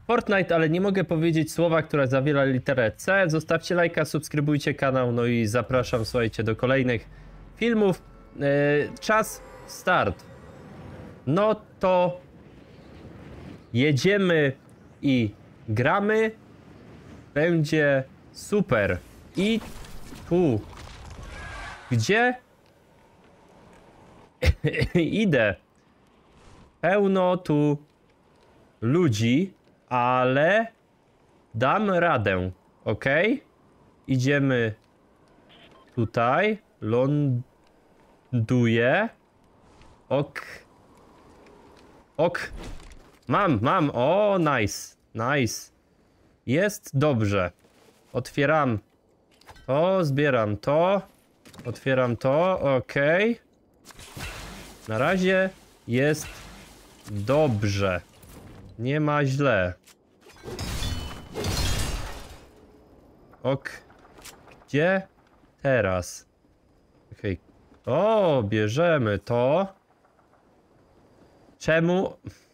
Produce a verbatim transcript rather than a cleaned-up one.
Fortnite, ale nie mogę powiedzieć słowa, które zawiera literę C. Zostawcie lajka, subskrybujcie kanał, no i zapraszam, słuchajcie, do kolejnych filmów. Yy, czas, start. No to jedziemy i gramy. Będzie super. I tu. Gdzie? Idę. Pełno tu ludzi, ale dam radę, ok? Idziemy tutaj, ląduję, ok, ok, mam, mam, o, nice, nice, jest dobrze, otwieram to, zbieram to, otwieram to, ok, na razie jest dobrze. Nie ma źle. Ok. Gdzie teraz? Okej. Okay. O, bierzemy to. Czemu?